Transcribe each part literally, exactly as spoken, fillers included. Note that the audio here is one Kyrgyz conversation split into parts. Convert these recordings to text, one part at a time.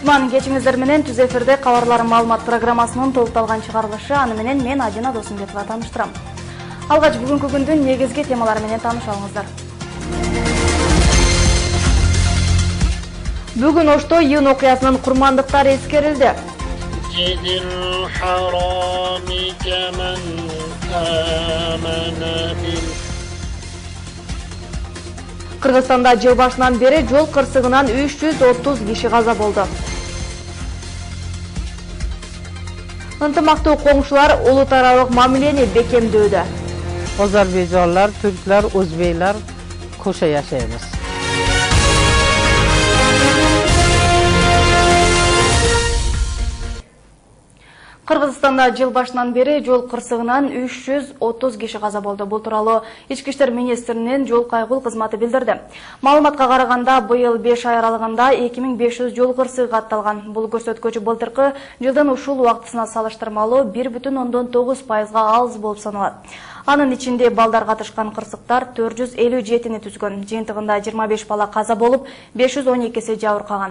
Кутман кечиңиздер менен түз эфирде кабарлар маалымат программасынын толукталган чыгарылышы, аны менен мен Адина Досумбетова тааныштырам. Алгач бүгүнкү күндүн негизги темалары менен таанышалыңыздар. Бүгүн Ошто июнь окуясынын курмандыктары эскерилди. Кыргызстанда жыл башынан бери жол кырсыгынан үч жүз отуз киши каза болду. Ынтымактуу коңшулар улут аралык мамилени бекемдөөдө. Азербайжанлар, түрклөр, өзбейлер кошо жашайбыз. Кыргызстанда жыл башынан бери жол кырсыгынан үч жүз отуз киши каза болду. Бул тууралуу Ички иштер министринин жол кайгыл кызматы билдирди. Маалыматка караганда, быйыл беш ай аралыгында эки миң беш жүз жол кырсыгы катталган. Бул көрсөткүч былтыркы жылдын ушул убактысына салыштырмалуу бир бүтүн ондон тогуз пайызга аз болуп саналат. Анын ичинде балдар катышкан кырсыктар төрт жүз элүү жетини түзгөн. Жыйынтыгында жыйырма беш бала каза болуп, беш жүз он экиси жабыркаган.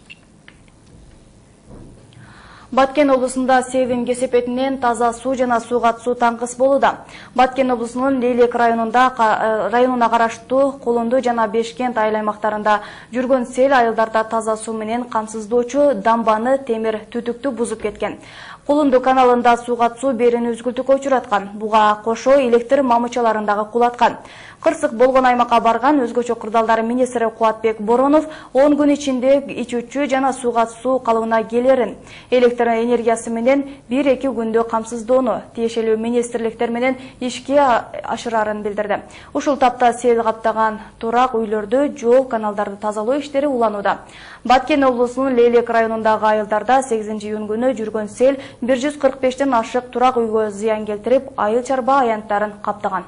Баткен облусунда Севин кесепетинен таза суу жана сууга суу таңкыс болууда. Баткен облусунун Лейлек районунда районуна караштуу Колунду жана Бешкент айыл аймактарында жүргөн сел айылдарда таза суу менен камсыздоочу дамбаны темир түтүктү бузуп кеткен. Колунду каналында сууга суу берүүнү үзгүлтүккө учураткан. Буга кошо электр мамычаларындагы кулаткан. Кырсык болгон аймакка барган өзгөчө кырдаалдар министри Кубатбек Боронов он күн ичинде ичүүчү жана сууга суу калыбына келерин, электр энергиясы менен бир-эки күндө камсыздоону тиешелүү министрликтер менен ишке ашырарын билдирди. Ушул тапта сел каптаган турак үйлөрдө жол, каналдарды тазалоо иштери уланууда. Баткен облусунун Лейлек районундагы айылдарда сегизинчи июнь күнү жүргөн сел бир жүз кырк бештен ашык турак үйгө зыян келтирип, айыл чарба аянттарын каптаган.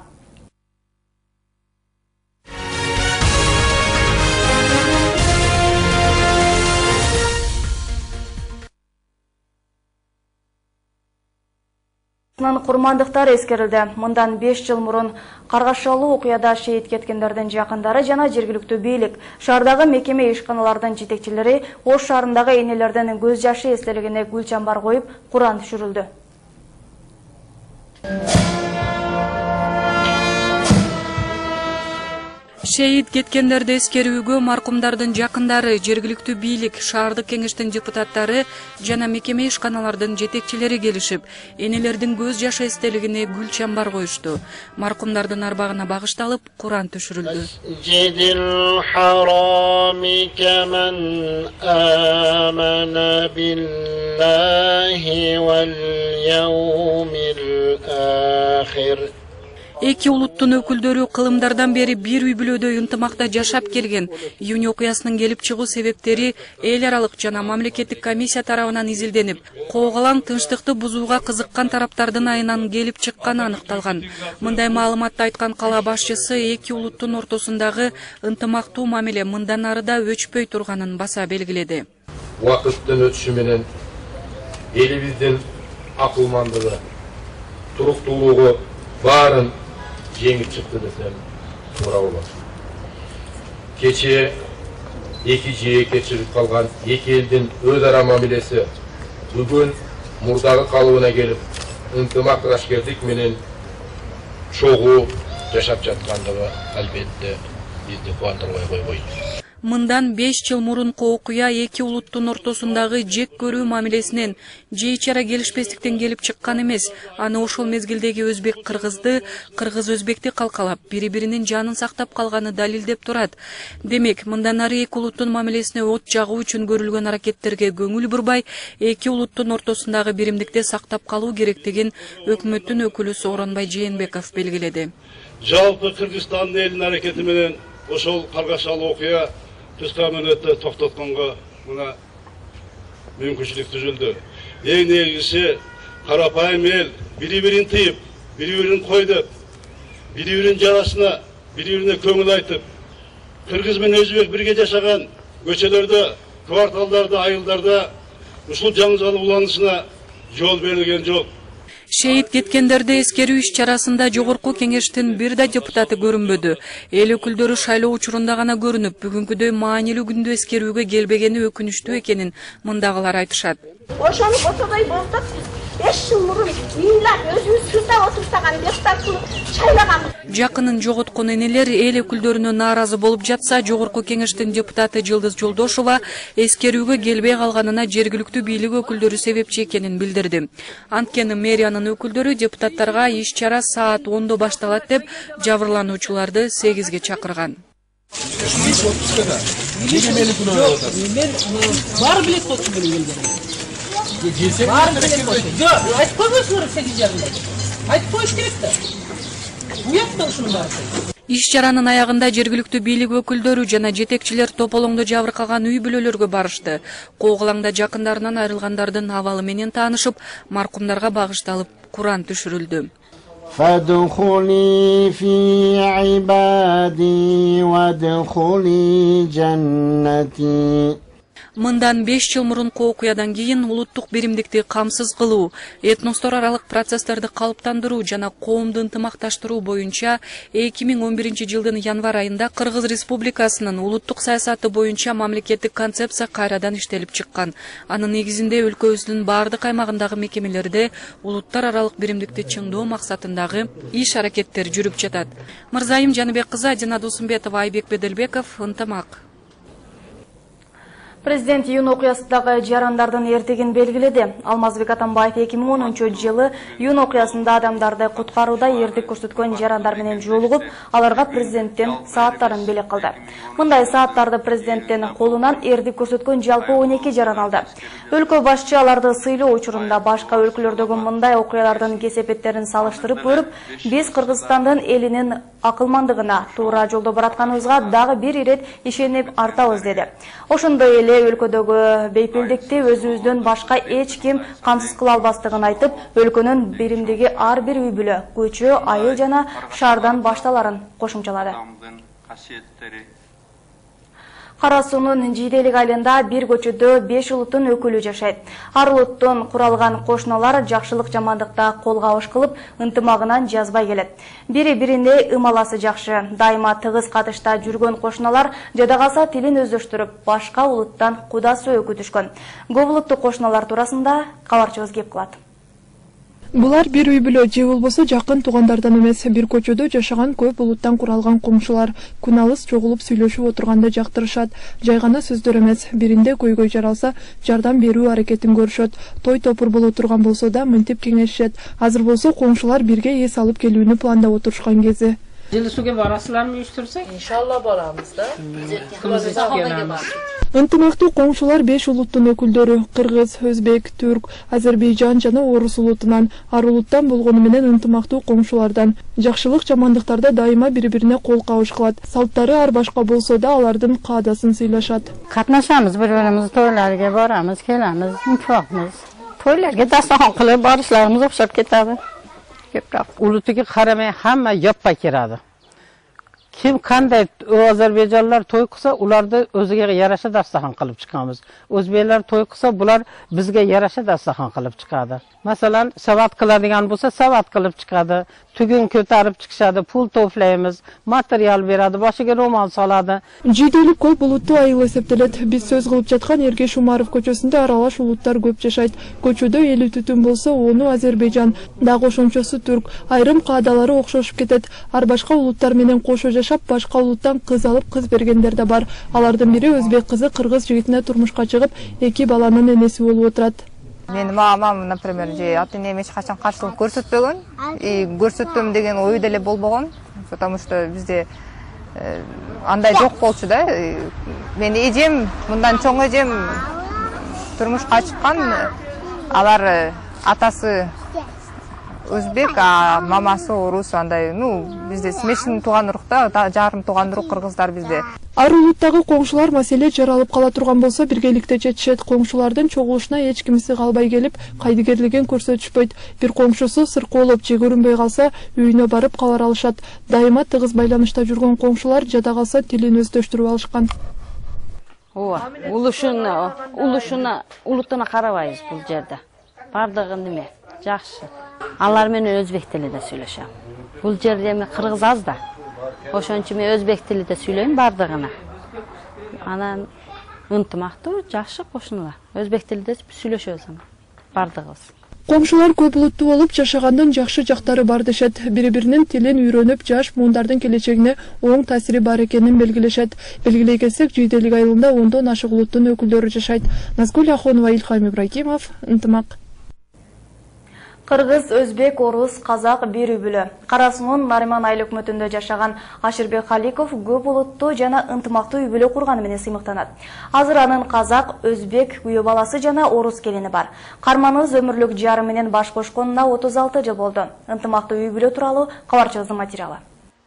Курмандыктар эскерилди. Мындан беш жыл мурун каргашалуу окуяда шейит кеткендердин жакындары жана жергиликтүү бийлик, шаардагы мекеме ишканалардын жетекчилери Ош шаарындагы энелердин көз жашы эстелигине гүл чамбар коюп, Куран түшүрүлдү. Шейит кеткендерди эскерүүгө маркумдардын жакындары, жергиликтүү бийлик, шаардык кеңештин депутаттары жана мекеме ишканалардын жетекчилери келишип, энелердин көз жашы эстелигине гүл чамбар коюшту. Маркумдардын арбагына багышталып, Куран түшүрүлдү. Эки улуттун өкүлдөрү кылымдардан бери бир үй бүлөдө ынтымакта жашап келген. Июнь окуясынын келип чыгуу себептери эл аралык жана мамлекеттик комиссия тарабынан изилденип, коогалаң тынчтыкты бузууга кызыккан тараптардын айынан келип чыкканы аныкталган. Мындай маалыматты айткан кала башчысы эки улуттун ортосундагы ынтымактуу мамиле мындан ары да өчпөй турганын баса белгиледи. Убакыттын өтүшү менен элибиздин акылмандыгы, туруктуулугу баарын жеңип чыкты десем туура болот. Кечээ эки жээ кечирип калган эки элдин өз ара мамилеси бүгүн мурдагы калыбына келип, ынтымакташкерлик менен чогуу жашап жаткандыгы албетте бизди кубандырбай койбойт. Мындан беш жыл мурунку окуя эки улуттун ортосундагы жек көрүү мамилесинен, же ичара келишпестиктен келип чыккан эмес. Аны ошол мезгилдеги өзбек кыргызды, кыргыз өзбекти калкалап, бири-биринин жанын сактап калганы далилдеп турат. Демек, мындан ары эки улуттун мамилесине от жагуу үчүн көрүлгөн аракеттерге көңүл бурбай, эки улуттун ортосундагы биримдикти сактап калуу керек деген өкмөттүн өкүлү Сооронбай Жээнбеков белгиледи. Жалпы Кыргызстандын элинин аракети менен ошол каргашалуу окуя кыска мөөнөттө токтотконго мына мүмкүнчүлүк түзүлдү. Эң негизгиси карапайым эл бири-бирин тыйып, бири-бирин койдуп, бири-биринин жарасына, бири-бирине көңүл айтып, кыргыз менен өзбек бирге жашаган көчөлөрдө, кварталдарда, айылдарда ушул жаңы уланышына жол берилген жок. Шейит кеткендерди эскерүү иш-чарасында жогорку кеңештин бир да депутаты көрүнбөдү. Эл өкүлдөрү шайлоо учурунда гана көрүнүп, бүгүнкүдөй маанилүү күндө эскерүүгө келбегени өкүнүчтүү экенин мындагылар айтышат. Ошону ошондой болсок, беш жыл мурун мыйлап өзүбүз сырда отурсаган депутаттын шайлаганбыз. Жакынын жоготкон энелер эл өкүлдөрүнө нааразы болуп жатса, жогорку кеңештин депутаты Жылдыз Жолдошова эскерүүгө келбей калганына жергиликтүү бийлик өкүлдөрү себепчи экенин билдирди. Анткени мэриянын өкүлдөрү депутаттарга иш-чара саат ондо башталат деп жабырлануучуларды сегизге чакырган. Иш-чаранын аягында жергиликтүү бийлик өкүлдөрү жана жетекчилер тополоңдо жабыркаган үй бүлөлөргө барышты. Коогалаңда жакындарынан айрылгандардын абалы менен таанышып, маркумдарга багышталып Куран түшүрүлдү. فادخلي في عبادي وادخلي جنتي. Мындан беш жыл мурунку окуядан кийин улуттук биримдикти камсыз кылуу, этностор аралык процесстерди калыптандыруу жана коомду ынтымакташтыруу боюнча эки миң он биринчи жылдын январь айында Кыргыз Республикасынын улуттук саясаты боюнча мамлекеттик концепция кайрадан иштелип чыккан. Анын негизинде өлкөбүздүн бардык аймагындагы мекемелерде улуттар аралык биримдикти чыңдоо максатындагы иш-аракеттер жүрүп жатат. Мырзайым Жаныбек кызы, Адина Досумбетова, Айбек Беделбеков, Ынтымак. Президент июнь окуясындагы жарандардын эртегин белгиледи. Алмазбек Атамбаев эки миң онунчу жылы июнь окуясында адамдарды куткарууда эртек көрсөткөн жарандар менен жолугуп, аларга президенттен сааттарын белек кылды. Мындай сааттарды президенттин колунан эртек көрсөткөн жалпы он эки жаран алды. Өлкө башчы аларды сыйлоо учурунда башка өлкөлөрдөгү мындай окуялардын кесепеттерин салыштырып көрүп, биз Кыргызстандын элинин акылмандыгына туура жолдо баратканыбызга дагы бир ирет ишенип артабыз деди. Ошондой эле өлкөдөгү бейпилдикти өзүбүздөн башка эч ким камсыз кыла албастыгын айтып, өлкөнүн биримдиги ар бир үй бүлө, көчө, айыл жана шаардан башталарын кошумчалады. Кара суунун Жийделик айылында бир көчөдө беш улуттун өкүлү жашайт. Ар улуттун куралган кошуналар жакшылык жамандыкта кол кабыш кылып, ынтымагынан жазбай келет. Бири-бирине ымаласы жакшы, дайыма тыгыз катышта жүргөн кошуналар жада калса тилин өздөштүрүп, башка улуттан куда сөө күтүшкөн. Көп улуттуу кошуналар туурасында кабарчыбыз кеп кылат. Булар бир үй бүлө же болбосо жакын туугандардан эмес, бир көчөдө жашаган көп улуттан куралган коңшулар күн алыс чогулуп сүйлөшүп отурганды жактырышат. Жай гана сөздөр эмес, биринде көйгөй жаралса, жардам берүү аракетин көрүшөт. Той топур боло турган болсо да мынтип кеңешишет. Азыр болсо коңшулар бирге эс алып келүүнү пландап отурушкан кези. Жылысууга барасыздарбы уюштурсак? Иншалла барабыз да. Ынтымактуу коңшулар беш улуттун өкүлдөрү кыргыз, өзбек, түрк, азербайжан жана орус улутунан, ар улуттан болгону менен ынтымактуу коңшулардан. Жакшылык жамандыктарда дайыма бири-бирине кол кабыш кылат. Салттары ар башка болсо да алардын каадасын сыйлашат. Катнашабыз, бири-бирибиз тойларга барабыз, келебиз, ынтымакбыз. Тойларга дастархан кылып барышларыбыз окшоп кетеби. Улутуга карамай хамма яппай келadi. Kim qanday Ozarbayjonlar to'y qilsa, ularni o'ziga yarasha dasturxon qilib chiqamiz. O'zbeklar to'y qilsa, bular bizga yarasha dasturxon qilib chiqadi. Masalan, savat qiladigan bo'lsa, savat qilib chiqadi. Tugun ko'tarib chiqishadi, pul to'playmiz, material beradi, boshiga ro'mol soladi. Жийделик көп улуттуу айыл эсептелет. Биз сөз кылып жаткан Эргеш Умаров көчөсүндө аралаш улуттар көп жашайт. Көчөдө элүү түтүн болсо, onu Азербайжан, дагы ошончосу түрк. Айрым каадалары окшошуп кетет. Ар башка улуттар менен кошо жашап, башка улуттан кыз алып, кыз бергендер да бар. Алардын бири өзбек кызы кыргыз жигитине турмушка чыгып, эки баланын энеси болуп отурат. Менин мамам, например, же ата энем эч качан каршылык көрсөтпөгөн, и көрсөтөм деген ою деле болбогон, потому что бизде андай жок болчу да. Менин эжем, мындан чоң эжем турмушка чыккан, алар атасы өзбек, а мамасы орус, андай, ну, бизде смешанный тууган урукта, жарым тууган урук кыргыздар бизде. Ар улуттагы коңшулар маселе жаралып кала турган болсо, биргеликте чечишет. Коңшулардын чогулушуна эч кимиси калбай келип, кайдыгерлигин көрсөтүшпөйт. Бир коңшусу сыркоолоп же көрүнбөй калса, үйүнө барып кабар алышат. Дайыма тыгыз байланышта жүргөн коңшулар жада калса тилин өздөштүрүп алышкан. Ооба, улушуна, улушуна, улутуна карабайбыз бул жерде. Бардыгы неме? Жакшы. Алар менен өзбек тилинде сүйлөшөм. Бул жерде эми кыргыз аз да. Ошон үчүн мен өзбек тилинде сүйлөйм бардыгына. Анан ынтымактуу, жакшы кошуналар. Өзбек тилинде сүйлөшөбүз бардыгыбыз. Комшулар көп улуттуу болуп жашагандын жакшы жактары бар дешет. Бири-биринин тилин үйрөнүп, жаш муундардын келечегине оң таасири бар экенин белгилешет. Белгилей келсек, Жүйделик айылында ондон ашык улуттун өкүлдөрү жашайт. Назгүл Ахонова, Илхам Ибрагимов, ынтымак. Кыргыз, өзбек, орус, казак бир үй-бүлө. Карасунун Нариман айыл өкмөтүндө жашаган Аширбек Халиков көп улуттуу жана ынтымактуу үй-бүлө курганы менен сыймыктанат. Азыр анын казак, өзбек күйөө баласы жана орус келини бар. Карманыбыз өмүрлүк жары менен баш кошконуна отуз алты жыл болду. Ынтымактуу үй-бүлө тууралуу кабарчыбыздын материалы.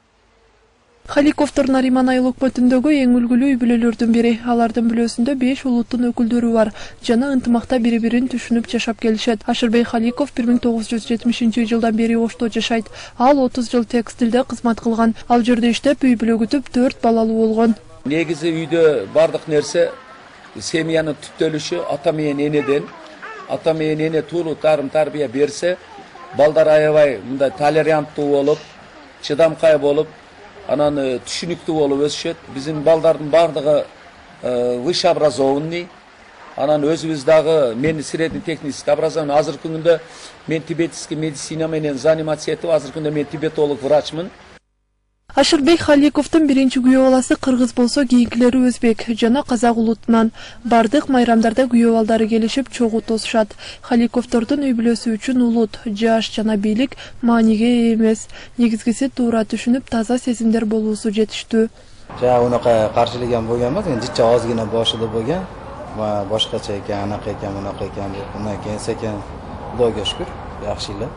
Халиковдор Нариман айыл өкмөтүндөгү эң үлгүлүү үй-бүлөлөрдүн бири. Алардын бүлөсүндө беш улуттун өкүлдөрү бар. Жана ынтымакта бири-бирин түшүнүп жашап келишет. Аширбек Халиков бир миң тогуз жүз жетимишинчи жылдан бери Ошто жашайт. Ал отуз жыл текстилде кызмат кылган. Ал жерде иштеп, үй-бүлө күтүп, төрт балалуу болгон. Негизи үйдө бардык нерсе семьянын түптөлүшү ата менен энеден. Ата менен эне туулуу тарым тарбия берсе, балдар аябай мындай толеранттуу болуп, чыдамкай болуп, анан түшүнүктүү болуп өсүшөт. Биздин балдардын бардыгы высший образованный. Анан өзүбүз дагы мен средний технический образование. Азыркы күндө мен тибетский медицина менен заниматься этип, азыркы күндө мен тибетолог врачмын. Аширбек Халиковдун биринчи күйөө баласы кыргыз болсо, кийинкилери өзбек жана казак улутунан. Бардык майрамдарда күйөө балдары келишип чогуу тосушат. Халиковдордун үй-бүлөсү үчүн улут, жаш жана бийлик мааниге ээ эмес. Негизгиси туура түшүнүп, таза сезимдер болуусу жетиштүү. Жа унака каршылыган болгон эмес, жиче азгына башыда болгон. Ва башкача экен, анака экен, мунака экен деп. Мына кийин секен Кудайга шүкүр, жакшы эле.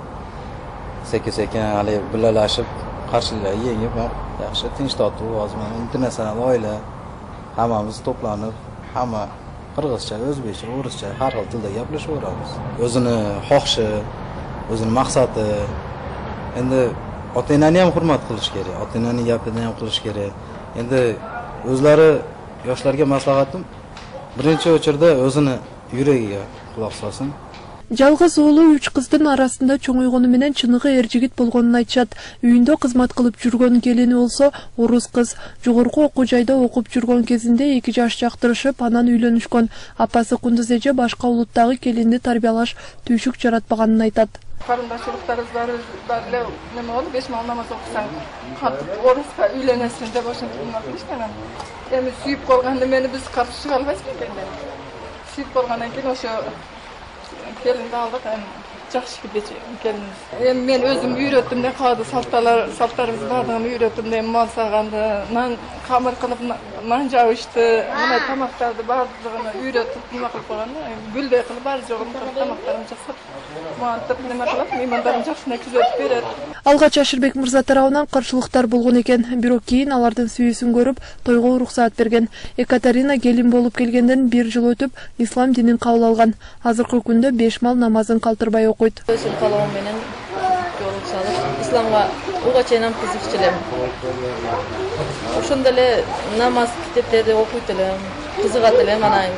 Секе секен али билалашып karşılayla yengip yaxshi tinch totuv ozman internasional oila hammamiz to'planib hamma qirg'izcha, o'zbekcha, o'rischa har xil tilda gaplashaveramiz. O'zini xohishi, o'zini maqsadi. Endi ota-onani ham hurmat qilish kerak, ota-onaning gapini ham qilish kerak. Endi o'zlari yoshlarga maslahatim birinchi o'chirda o'zini yuragiga quloq solsin. Жалгыз уулу үч кыздын арасында чоңойгону менен чыныгы эр жигит болгонун айтышат. Үйүндө кызмат кылып жүргөн келини болсо орус кыз. Жогорку окуу жайда окуп жүргөн кезинде эки жаш жактырышып, анан үйлөнүшкөн. Апасы Кундуз эже башка улуттагы келинди тарбиялаш түйшүк жаратпаганын айтат. Карындашылыктарыбыз бар бар эле неме болуп, беш мал намаз окусаң, катып оруска үйлөнөсүң деп ошентип макташкан. Эми сүйүп калганды мени биз каршы чыга албайбыз экен. Сүйүп калгандан кийин ошо келинди алдык, эми жакшы келинбиз. Эми мен өзүм үйрөттүм да, каады салттарыбыз бардыгын үйрөттүм да, мал саганды, нан камыр кылып нан жабышты, мына тамактарды бардыгын үйрөтүп, нема кылып койгон да, гүлдөй кылып бар жогун тамактарын жасап, мантып нема кылып, меймандарын жакшына күзөтүп берет. Алгач Аширбек мырза тарабынан каршылыктар болгон экен, бирок кийин алардын сүйүүсүн көрүп, тойго уруксаат берген. Екатерина келин болуп келгенден бир жыл өтүп, ислам динин кабыл алган. Азыркы күндө беш мал намазын калтырбай окуйт. Өзүм калоом менен жолуп салып, исламга уга чейин кызыкчу элем. Ошондо эле намаз китептерди окуйт элем, кызыгат элем, анан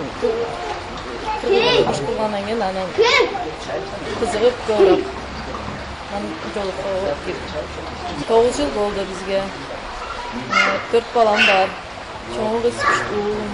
кыш кылгандан кийин анан кызыгып көбүрөөк жолуп кеттик. Тогуз жыл болду бизге. Төрт балам бар. Чоң кыз, уулум.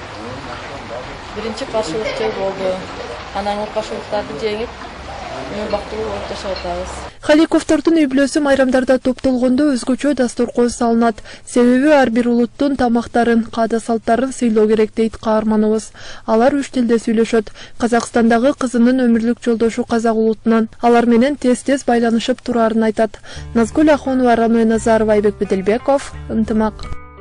Биринчи каршылыкчы болду. Анан ол каршылыктарды жеңип, бактылуу болуп жашап атабыз. Халиковдордун үй-бүлөсү майрамдарда топтолгондо өзгөчө дасторкон салынат. Себеби ар бир улуттун тамактарын, каада салттарын сыйлоо керек дейт каарманыбыз. Алар үч тилде сүйлөшөт. Казакстандагы кызынын өмүрлүк жолдошу казак улутунан. Алар менен тез-тез байланышып турарын айтат. Назгүл Ахонова, Рамой Назарова, Айбек Беделбеков, ынтымак.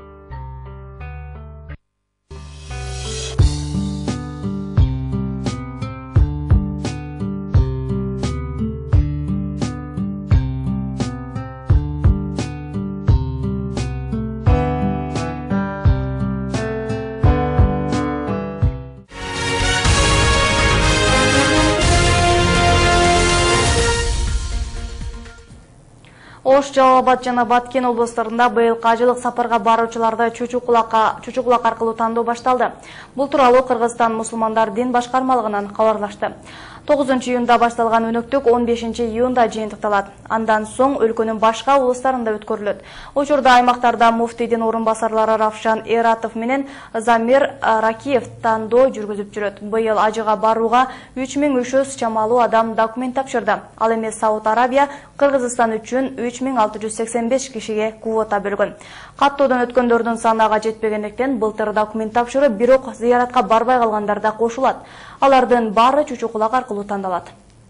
Ош, Жалал Абад жана Баткен облустарында быйыл кажылык сапарга баруучуларды чучук кулак аркылуу тандоо башталды. Бул тууралуу Кыргызстан мусулмандар дин башкармалыгынан кабарлашты. тогузунчу июнда башталган өнөктүк он бешинчи июнда жыйынтыкталат. Андан соң өлкөнүн башка улустарында өткөрүлөт. Учурда аймактарда муфтийдин орун басарлары Равшан Эратов менен Замир Ракиев тандоо жүргүзүп жүрөт. Быйыл ажыга барууга үч миң үч жүз чамалуу адам документ тапшырды. Ал эми Сауд Арабия Кыргызстан үчүн үч миң алты жүз сексен беш кишиге квота бөлгөн. Каттоодон өткөндөрдүн саны ага жетпегендиктен былтыр документ тапшырып, бирок зыяратка барбай калгандар да кошулат. Алардын баары чучу кулак аркылуу тандалат.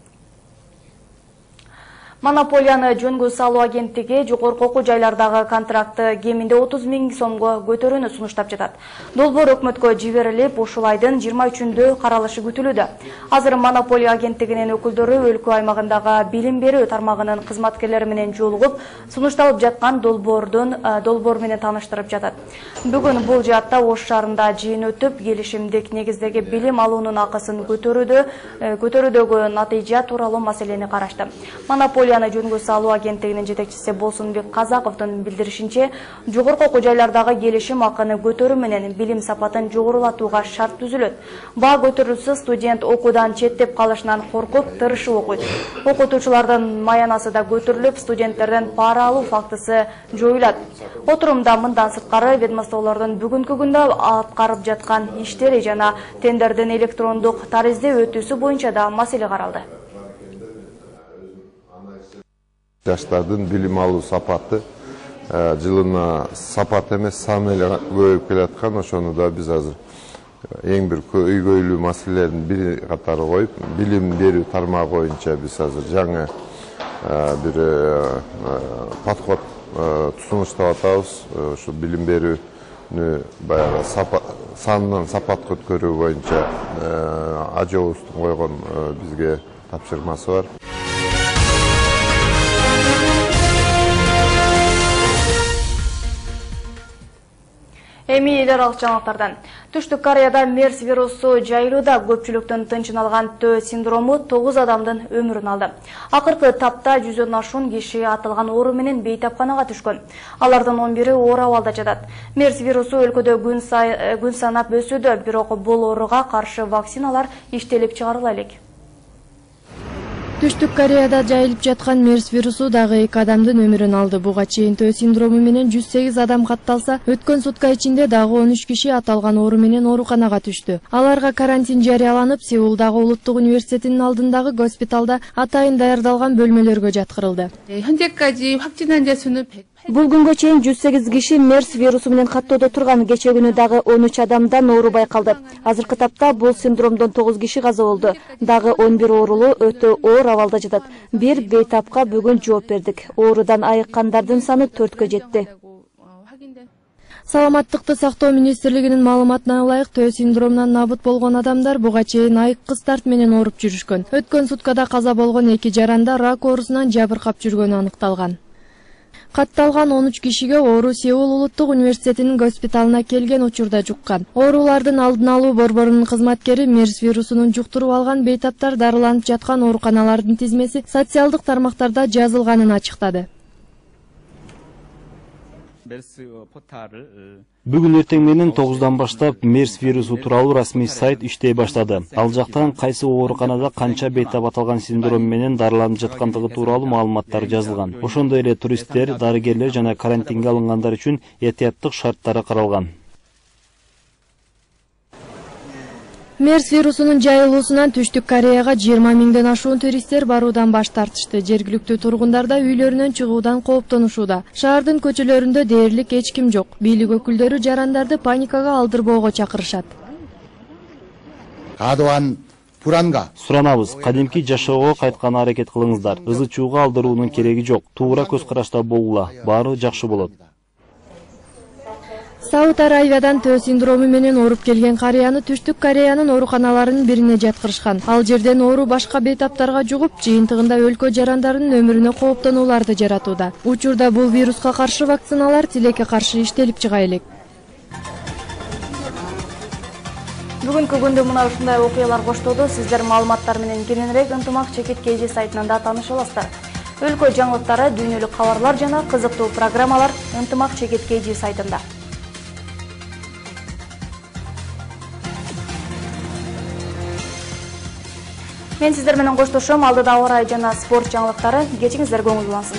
Монополияны жөнгө салуу агенттиги жогорку окуу жайлардагы контрактты кеминде отуз миң сомго көтөрүүнү сунуштап жатат. Долбоор өкмөткө жиберилип, ушул айдын жыйырма үчүндө каралышы күтүлүүдө. Азыр монополия агенттигинин өкүлдөрү өлкө аймагындагы билим берүү тармагынын кызматкерлери менен жолугуп, сунушталып жаткан долбоордун долбоор менен тааныштырып жатат. Бүгүн бул жаатта Ош шаарында жыйын өтүп, келишимдик негиздеги билим алуунун акысын көтөрүүдө көтөрүүдөгү натыйжа тууралуу маселени карашты. Монополия жөнгө салуу агенттигинин жетекчиси Болсунбек Казаковдун билдиришинче, жогорку окуу жайлардагы келишим акыны көтөрүү менен билим сапатын жогорулатууга шарт түзүлөт. Баа көтөрүлсө, студент окуудан четтеп калышынан коркуп, тырышып окуйт. Окутуучулардын маянасы да көтөрүлүп, студенттерден пара алуу фактысы жоюлат. Отурумда мындан сырткары ведомстволордун бүгүнкү күндө аткарып жаткан иштери жана тендердин электрондук таризде өтүүсү боюнча да маселе каралды. Жаштардын билим алуу сапаты жылына сапат эмес сан эле көбөйүп келаткан, ошону да биз азыр эң бир өйгөйлүү маселелердин бири катары коюп, билим берүү тармагы боюнча биз азыр жаңы бир подход сунуштап атабыз. Ушу билим берүүнү баягы санынан сапатка өткөрүү боюнча ажообуздун койгон бизге тапшырмасы бар. Эми эл аралык жаңалыктардан. Түштүк Кореяда мерс вирусу жайылууда, көпчүлүктүн тынчын алган төө синдрому тогуз адамдын өмүрүн алды. Акыркы тапта жүздөн ашуун киши атылган оору менен бейтапканага түшкөн. Алардын он бири оор абалда жатат. Мерс вирусу өлкөдө күн санап өсүүдө, бирок бул ооруга каршы вакциналар иштелип чыгарыла элек. Түштүк Кореяда жайылып жаткан мерс вирусу дагы эки адамдын өмүрүн алды. Буга чейин төө синдрому менен жүз сегиз адам катталса, өткөн сутка ичинде дагы он үч киши аталган оору менен ооруканага түштү. Аларга карантин жарыяланып, Сеулдагы Улуттук университетинин алдындагы госпиталда атайын даярдалган бөлмөлөргө жаткырылды. Бул күнгө чейин жүз сегиз киши мерс вирусу менен каттоодо турган, кече күнү дагы он үч адамдан оору байкалды. Азыркы тапта бул синдромдон тогуз киши каза болду. Дагы он бир оорулуу өтө оор абалда жатат. Бир бейтапка бүгүн жооп бердик. Оорудан айыккандардын саны төрткө жетти. Саламаттыкты сактоо министрлигинин маалыматына ылайык, төө синдромунан набыт болгон адамдар буга чейин айыккы старт менен ооруп жүрүшкөн. Өткөн суткада каза болгон эки жаранда рак оорусунан жабыркап жүргөнү аныкталган. Катталган он үч кишиге оору Сеул Улуттук университетинин госпиталына келген учурда жуккан. Оорулардын алдын алуу борборунун кызматкери мерс вирусунун жуктуруп алган бейтаптар дарыланып жаткан ооруканалардын тизмеси социалдык тармактарда жазылганын ачыктады. Бүгүн эртең менен тогуздан баштап мерс вирусу тууралуу расмий сайт иштей баштады. Ал жактан кайсы ооруканада канча бейтап аталган синдром менен дарыланып жаткандыгы тууралуу маалыматтар жазылган. Ошондой эле туристтер, дарыгерлер жана карантинге алынгандар үчүн этияттык шарттары каралган. Мерс вирусунун жайылуусунан Түштүк Кореяга жыйырма миңден ашуун туристтер баруудан баш тартышты. Жергиликтүү тургундар да үйлөрүнөн чыгуудан кооптонушууда. Шаардын көчөлөрүндө дээрлик эч ким жок. Бийлик өкүлдөрү жарандарды паникага алдырбоого чакырышат. Суранабыз, кадимки жашоого кайтканга аракет кылыңыздар. Ызы чууга алдыруунун кереги жок. Туура көз карашта болгула. Баары жакшы болот. Сауд Арабиядан төө синдрому менен ооруп келген карыяны Түштүк Кореянын ооруканаларынын бирине жаткырышкан. Ал жерден оору башка бейтаптарга жугуп, жыйынтыгында өлкө жарандарынын өмүрүнө кооптонууларды жаратууда. Учурда бул вируска каршы вакциналар тилекке каршы иштелип чыга элек. Бүгүнкү күндө мына ушундай окуялар коштоду. Сиздер маалыматтар менен кененирээк ынтымак чекит кей жи сайтынан да тааныша аласыздар. Өлкө жаңылыктары, дүйнөлүк кабарлар жана кызыктуу программалар ынтымак чекит кей жи сайтында. Мен сиздер менен коштошом. Алдыда ауа райы жана спорт жаңылыктары. Кечиңиздер көңүл булансын.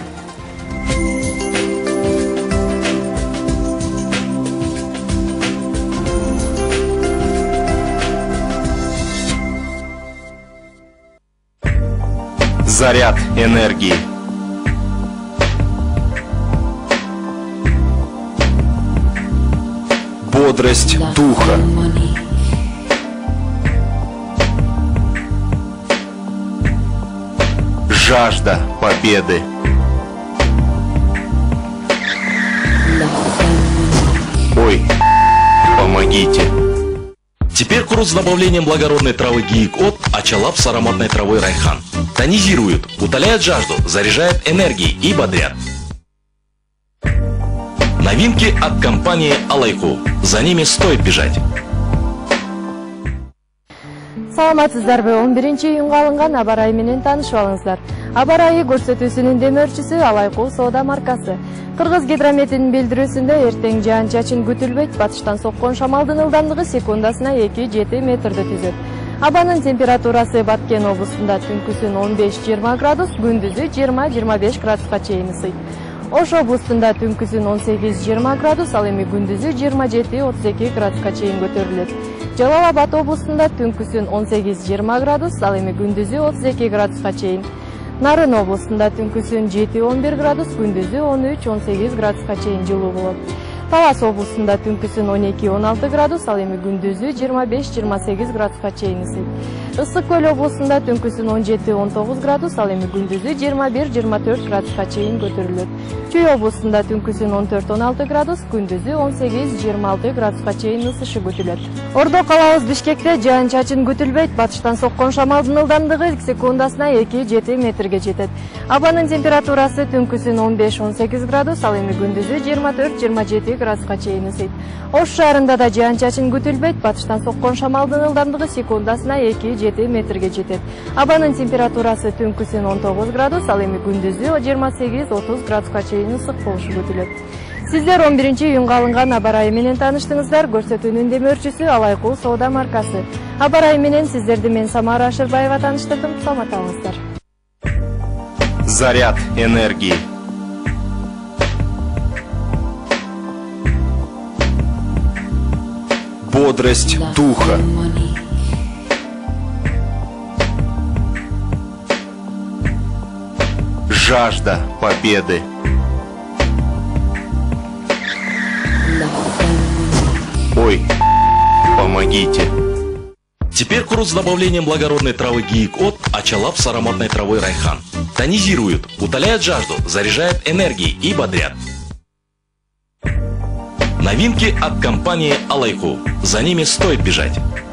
Заряд энергии. Бодрость духа. Жажда победы. Ой, помогите. Теперь курс с добавлением благородной травы гиик-от Ачалап с ароматной травой райхан. Тонизирует, утоляет жажду, заряжает энергией и бодрят. Новинки от компании Алайку. За ними стоит бежать. Саламатсыздарбы, он биринчи июнга алынган аба ырайы менен таанышып алыңыздар. Аба ырайы көрсөтүүсүнүн демөөрчүсү Алайку соода маркасы. Кыргыз гидрометинин билдирүүсүндө эртең жаан-чачын күтүлбөйт, батыштан соккон шамалдын ылдамдыгы секундасына эки жети метрди түзөт. Абанын температурасы Баткен облусунда түнкүсүн он беш жыйырма градус, күндүзү жыйырма жыйырма беш градуска чейин ысыйт. Ош облусунда түнкүсүн он сегиз жыйырма градус, ал эми күндүзү жыйырма жети отуз эки градуска чейин көтөрүлөт. Жалал Абад облусунда түнкүсүн он сегиз жыйырма градус, ал эми күндүзү отуз эки градуска чейин. Нарын облусунда түнкүсүн жети он бир градус, күндүзү он үч он сегиз градуска чейин жылуу болот. Талас облусунда түнкүсүн он эки он алты градус, ал эми күндүзү жыйырма беш жыйырма сегиз градуска чейин ысыйт. Ысык көл облусунда түнкүсүн он жети он тогуз градус, ал эми күндүзү жыйырма бир жыйырма төрт градуска чейин көтөрүлөт. Чүй облусунда түнкүсүн он төрт он алты градус, күндүзү он сегиз жыйырма алты градуска чейин ысышы күтүлөт. Ордо калабыз Бишкекте жаан-чачын күтүлбөйт, батыштан соккон шамалдын ылдамдыгы секундасына эки жети метрге жетет. Абанын температурасы түнкүсүн он беш он сегиз градус, ал эми күндүзү жыйырма төрт жыйырма жети градуска чейин ысыйт. Ош шаарында да жаан-чачын күтүлбөйт, батыштан соккон шамалдын ылдамдыгы секундасына эки жети метрге жетет. Абанын температурасы түнкүсүн он тогуз градус, ал эми күндүзү жыйырма сегиз отуз градуска чейин ысык болушу күтүлөт. Сиздер он биринчи июнга алынган аба ырайы менен тааныштыңыздар. Көрсөтүүнүн демөөрчүсү Алайку соода маркасы. Аба ырайы менен сиздерди мен Самара Ашырбаева тааныштырдым. Саламат болуңуздар. Заряд энергии. Бодрость духа. Жажда победы. Ой, помогите. Теперь курс с добавлением благородной травы гиик-от Ачалап с ароматной травой райхан. Тонизирует, утоляет жажду, заряжает энергией и бодрят. Новинки от компании Алайку. За ними стоит бежать.